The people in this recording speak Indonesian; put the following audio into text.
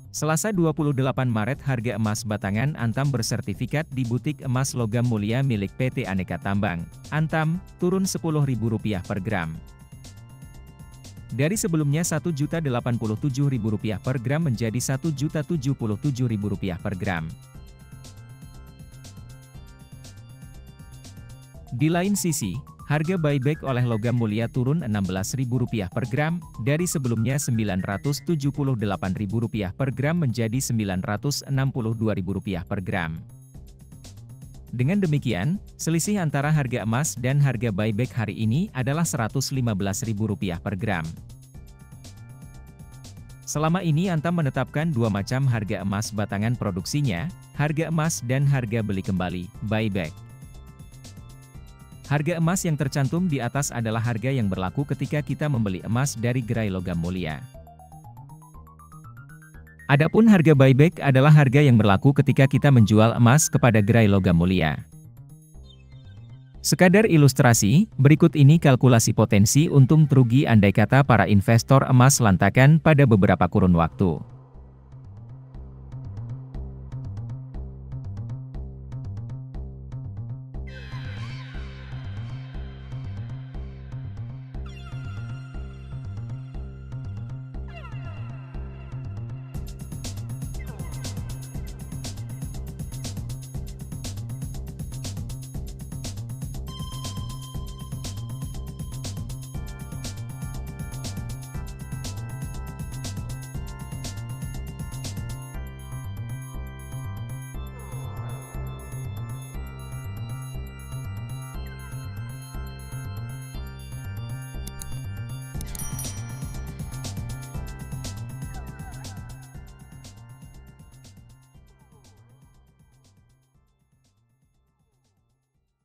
Selasa 28 Maret harga emas batangan Antam bersertifikat di butik emas logam mulia milik PT Aneka Tambang, Antam, turun Rp10.000 per gram. Dari sebelumnya Rp1.087.000 per gram menjadi Rp1.077.000 per gram. Di lain sisi, harga buyback oleh logam mulia turun Rp16.000 per gram, dari sebelumnya Rp978.000 per gram menjadi Rp962.000 per gram. Dengan demikian, selisih antara harga emas dan harga buyback hari ini adalah Rp115.000 per gram. Selama ini Antam menetapkan dua macam harga emas batangan produksinya, harga emas dan harga beli kembali, buyback. Harga emas yang tercantum di atas adalah harga yang berlaku ketika kita membeli emas dari gerai logam mulia. Adapun harga buyback adalah harga yang berlaku ketika kita menjual emas kepada gerai logam mulia. Sekadar ilustrasi, berikut ini kalkulasi potensi untung rugi andai kata para investor emas lantakan pada beberapa kurun waktu.